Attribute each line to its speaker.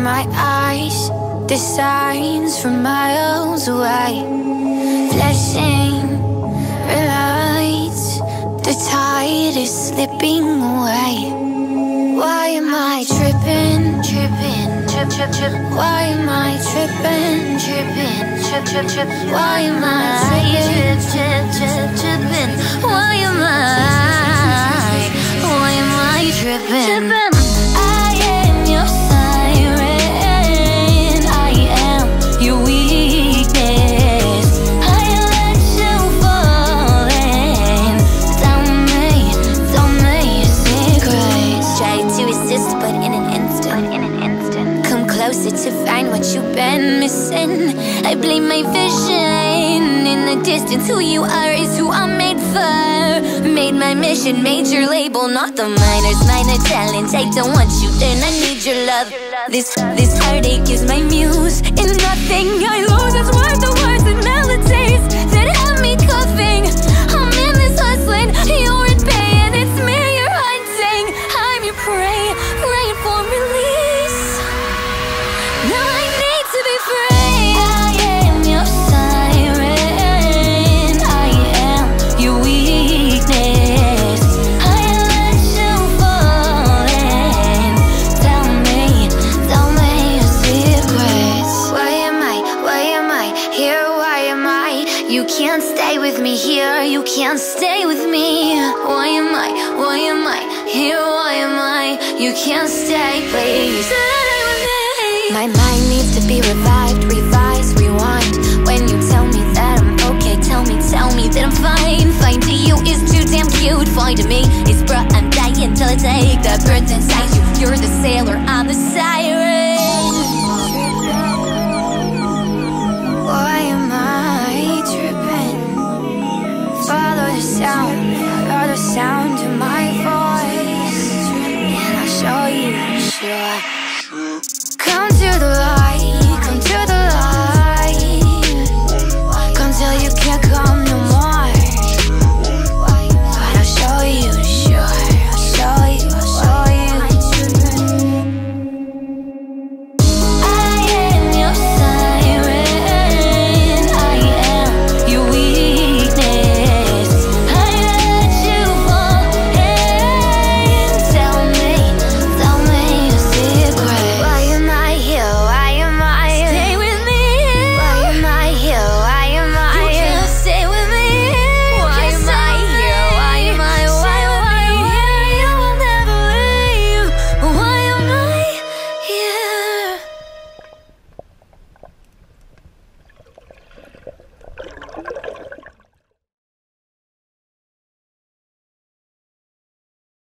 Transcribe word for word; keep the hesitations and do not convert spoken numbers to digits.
Speaker 1: my eyes, the signs from miles away. Flashing red lights, the tide is slipping away. Why am I tripping, tripping, trip, trip, trip? Why am I tripping, tripping, trip, trip, trip? Why am I tripping, trip, trip, tripping? Why am I, why am I tripping? I am your siren, I am your weakness. I let you fall in. Tell me, tell me your secrets. Try to resist, but in an instant, in an instant, come closer to find what you've been missing. I blame my vision in the distance. Who you are is who I'm made for. Made my mission, made your label, not the minors, minor talent. I don't want you, then I need your love. This, this heartache is my muse. In nothing I lose is worth the words and melodies that have me coughing. I'm in this hustling, you're in pain. It's me you're hunting, I'm your prey, praying for release. Now I need to be free. I am your siren, I am your weakness. I let you fall in. Tell me, tell me your secrets. Why am I, why am I here, why am I? You can't stay with me here, you can't stay with me. Why am I, why am I here, why am I? You can't stay, please. My mind needs to be revealed.